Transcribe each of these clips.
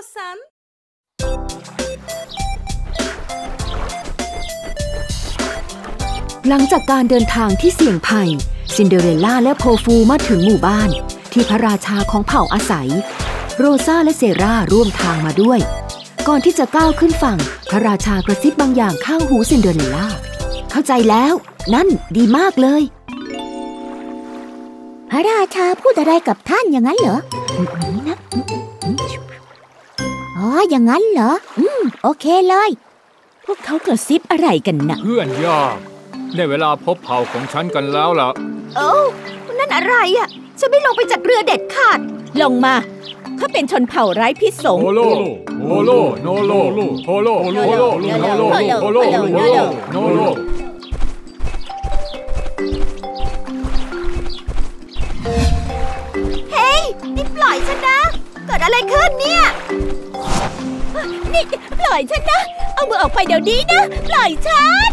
さんหลังจากการเดินทางที่เสี่ยงภัยซินเดอเรลล่าและโพฟูมาถึงหมู่บ้านที่พระราชาของเผ่าอาศัยโรซาและเซราร่วมทางมาด้วยก่อนที่จะก้าวขึ้นฝั่งพระราชากระซิบบางอย่างข้างหูซินเดอเรลล่าเข้าใจแล้วนั่นดีมากเลยพระราชาพูดอะไรกับท่านอย่างนั้นเหรออ๋ออย่างนั้นเหรอโอเคเลยพวกเขากระซิบอะไรกันนะเพื่อนยากได้เวลาพบเผ่าของฉันกันแล้วล่ะนั่นอะไรอ่ะฉันไม่ลงไปจากเรือเด็ดขาดลงมาเขาเป็นชนเผ่าไร้พิษสงโฮโลโฮโลโนโลโฮโลโฮโลโฮโลโฮโลโฮโลโนโลเฮ้ยนี่ปล่อยฉันนะเกิดอะไรขึ้นเนี่ยนี่ปล่อยฉันนะเอามือออกไปเดี๋ยวนี้นะปล่อยฉัน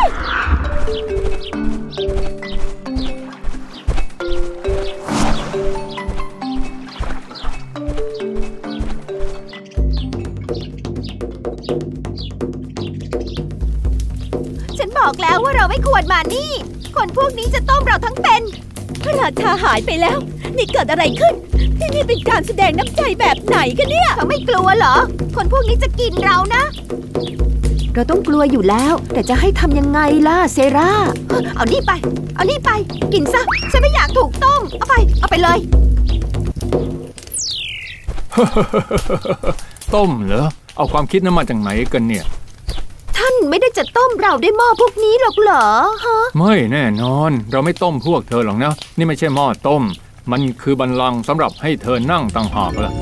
ฉันบอกแล้วว่าเราไม่ควรมานี่คนพวกนี้จะต้มเราทั้งเป็นพระราชาหายไปแล้วนี่เกิดอะไรขึ้นที่นี่เป็นการแสดงน้ำใจแบบไหนกันเนี่ยเขาไม่กลัวเหรอคนพวกนี้จะกินเรานะเราต้องกลัวอยู่แล้วแต่จะให้ทำยังไงล่ะเซราเอานี่ไปกินซะฉันไม่อยากถูกต้มเอาไปเลยต้มเหรอเอาความคิดนั้นมาจากไหนกันเนี่ยท่านไม่ได้จะต้มเราด้วยหม้อพวกนี้หรอกเหรอฮะไม่แน่นอนเราไม่ต้มพวกเธอหรอกนะนี่ไม่ใช่หม้อต้มมันคือบัลลังก์สำหรับให้เธอนั่งต่างหากล่ะ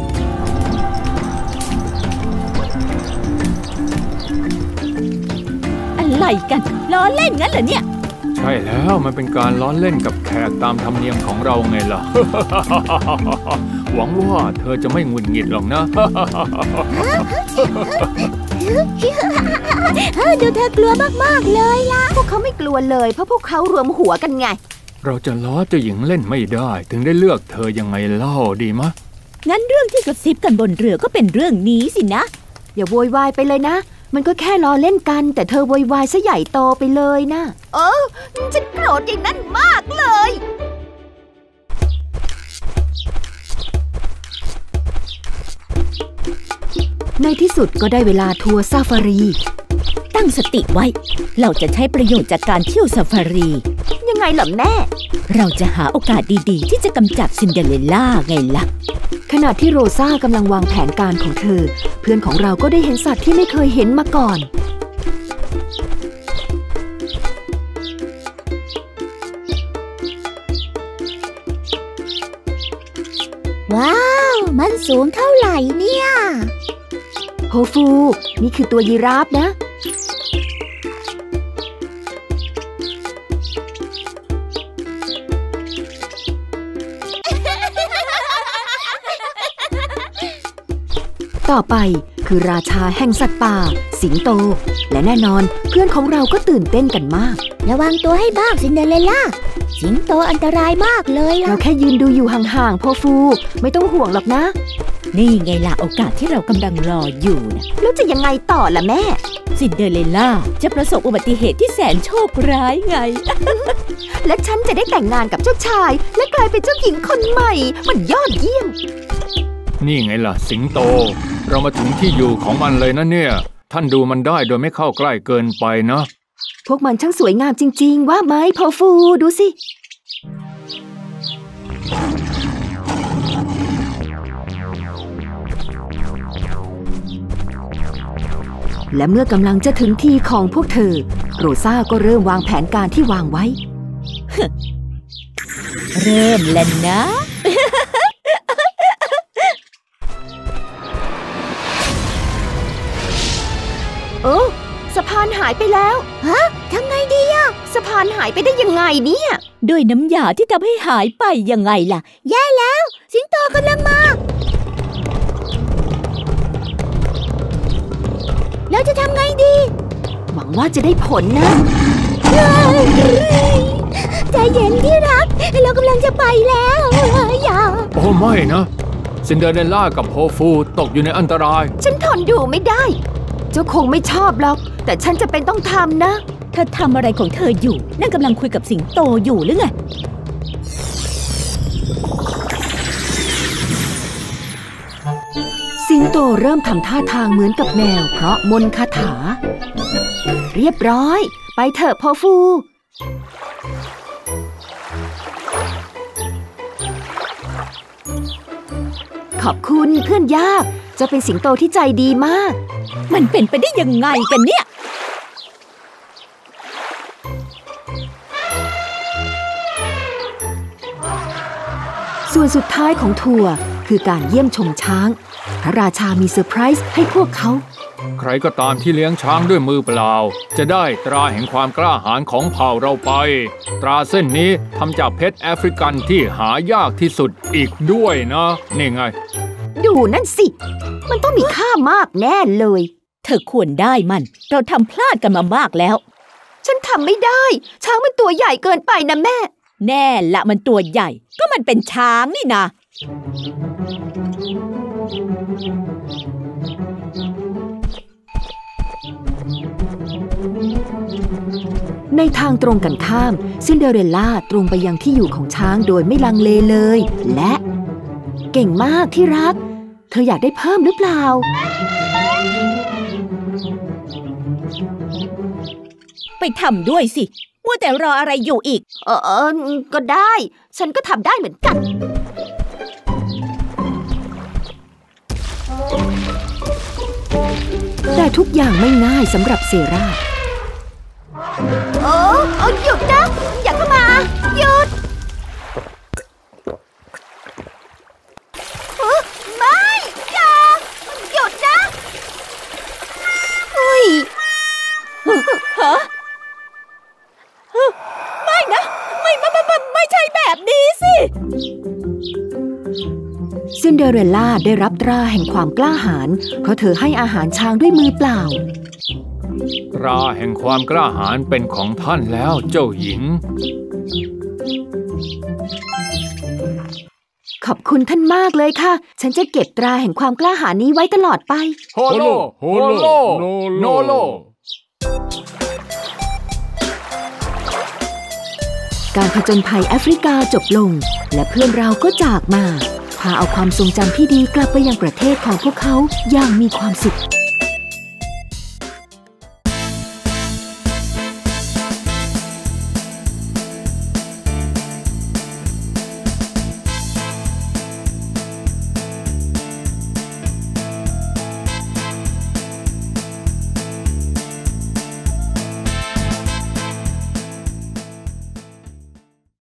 อะไรกันล้อเล่นงั้นเหรอเนี่ยใช่แล้วมันเป็นการล้อเล่นกับแขกตามธรรมเนียมของเราไงล่ะ หวังว่าเธอจะไม่หงุดหงิดหรอกนะดูเธอกลัวมากๆเลยล่ะพวกเขาไม่กลัวเลยเพราะพวกเขารวมหัวกันไงเราจะล้อเจ้าหญิงเล่นไม่ได้ถึงได้เลือกเธอยังไงเล่าดีมะงั้นเรื่องที่กระซิบกันบนเรือก็เป็นเรื่องนี้สินะอย่าโวยวายไปเลยนะมันก็แค่ล้อเล่นกันแต่เธอโวยวายซะใหญ่โตไปเลยนะฉันโกรธอย่างนั้นมากเลยในที่สุดก็ได้เวลาทัวร์ซาฟารีตั้งสติไว้เราจะใช้ประโยชน์จากการเที่ยวซาฟารียังไงล่ะแม่เราจะหาโอกาสดีๆที่จะกำจัดซินเดอเรลล่าไงล่ะขณะที่โรซากำลังวางแผนการของเธอเพื่อนของเราก็ได้เห็นสัตว์ที่ไม่เคยเห็นมาก่อนว้าวมันสูงเท่าไหร่เนี่ยโฮฟูนี่คือตัวยีราฟนะต่อไปคือราชาแห่งสัตว์ป่าสิงโตและแน่นอนเพื่อนของเราก็ตื่นเต้นกันมากระวังตัวให้บ้างซินเดอเรลล่าสิงโตอันตรายมากเลยล่ะเราแค่ยืนดูอยู่ห่างๆโพฟูไม่ต้องห่วงหรอกนะนี่ไงล่ะโอกาสที่เรากำลังรออยู่นะแล้วจะยังไงต่อล่ะแม่ซินเดอเรลล่าจะประสบอุบัติเหตุที่แสนโชคร้ายไงและฉันจะได้แต่งงานกับเจ้าชายและกลายเป็นเจ้าหญิงคนใหม่มันยอดเยี่ยมนี่ไงล่ะสิงโตเรามาถึงที่อยู่ของมันเลยนะเนี่ยท่านดูมันได้โดยไม่เข้าใกล้เกินไปนะพวกมันช่างสวยงามจริงๆว่าไหมโพฟูดูสิและเมื่อกำลังจะถึงที่ของพวกเธอโรซาก็เริ่มวางแผนการที่วางไว้เริ่มแล้วนะสะพานหายไปแล้วฮะทำไงดีอะสะพานหายไปได้ยังไงเนี่ยด้วยน้ำยาที่ทำให้หายไปยังไงล่ะแย่แล้วสิงโตกำลังมาเราจะทำไงดีหวังว่าจะได้ผลนะใจเย็นที่รักเรากำลังจะไปแล้วอย่าโอ้ไม่นะซินเดอเรลล่ากับโฮฟูตกอยู่ในอันตรายฉันทนอยู่ไม่ได้ เจ้าคงไม่ชอบหรอกแต่ฉันจะเป็นต้องทำนะเธอทำอะไรของเธออยู่นั่นกำลังคุยกับสิงโตอยู่หรือไงสิงโตเริ่มทำท่าทางเหมือนกับแมวเพราะมนต์คาถาเรียบร้อยไปเถอะโฮฟูขอบคุณเพื่อนยากจะเป็นสิงโตที่ใจดีมากมันเป็นไปได้ยังไงกันเนี่ยส่วนสุดท้ายของทัวร์คือการเยี่ยมชมช้างพระราชามีเซอร์ไพรส์ให้พวกเขาใครก็ตามที่เลี้ยงช้างด้วยมือเปล่าจะได้ตราแห่งความกล้าหาญของเผ่าเราไปตราเส้นนี้ทำจากเพชรแอฟริกันที่หายากที่สุดอีกด้วยนะนี่ไงดูนั่นสิมันต้องมีค่ามากแน่เลยเธอควรได้มันเราทำพลาดกันมามากแล้วฉันทำไม่ได้ช้างมันตัวใหญ่เกินไปนะแม่แน่ละมันตัวใหญ่ก็มันเป็นช้างนี่นะในทางตรงกันข้ามซินเดอเรลล่าตรงไปยังที่อยู่ของช้างโดยไม่ลังเลเลยและเก่งมากที่รักเธออยากได้เพิ่มหรือเปล่าไปทำด้วยสิมัวแต่รออะไรอยู่อีกก็ได้ฉันก็ทำได้เหมือนกันแต่ทุกอย่างไม่ง่ายสำหรับเซราหยุดนะอย่าเข้ามาหยุดไม่อย่าหยุดนะฮะไม่นะไม่ใช่แบบนี้สิซินเดอเรลล่าได้รับตราแห่งความกล้าหาญเพราะเธอให้อาหารช้างด้วยมือเปล่าตราแห่งความกล้าหาญเป็นของท่านแล้วเจ้าหญิงขอบคุณท่านมากเลยค่ะฉันจะเก็บตราแห่งความกล้าหาญนี้ไว้ตลอดไปโฮโลโฮโลโนโลการผจญภัยแอฟริกาจบลงและเพื่อนเราก็จากมาพาเอาความทรงจำที่ดีกลับไปยังประเทศของพวกเขาอย่างมีความสุข